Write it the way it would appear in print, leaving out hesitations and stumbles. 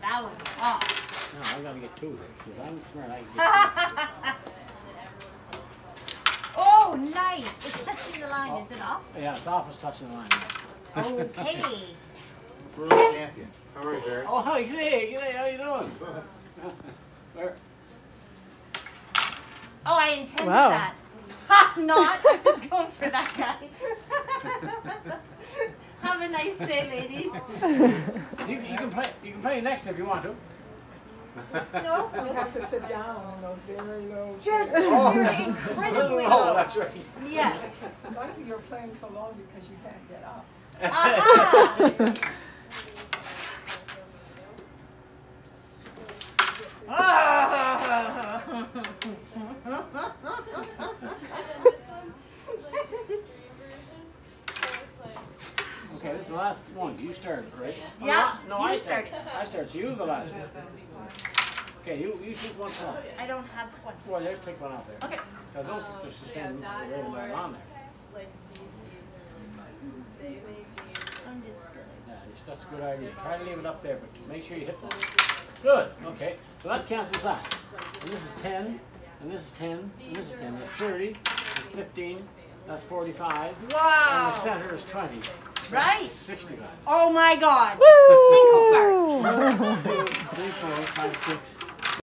That one off. No, I gotta get two here. Because I'm smart, I can get two. Oh, nice. It's touching the line. Is it off? Yeah, it's off. It's touching the line. Okay. World champion. How are you, Barry? Oh, hi, g'day, how you doing? Where? Oh, I intended Wow. that. Ha! Not. I was going for that guy. Have a nice day, ladies. You can play next if you want to. No. You have to sit down in those very low You're chairs. incredibly Oh, low. that's right. Yes. Luckily you're playing so long because you can't get up. Aha! Okay, this is the last one. You started, right? Yeah, No, you I started. I started, so you're the last one. Okay, you take one off. I don't have one. Well, let's take one off there. Okay. I don't think there's the same rating going on there. I'm just gonna. Yeah, that's a good idea. Try to leave it up there, but make sure you hit one. Good, okay. So that cancels that. And this is 10, and this is 10, and this is 10. That's 30, that's 15, that's 45. And the Wow. center is 20. Right. 65. Oh my God. Woo! Stinkle fart. 1, 2, 3, 4, 5, 6,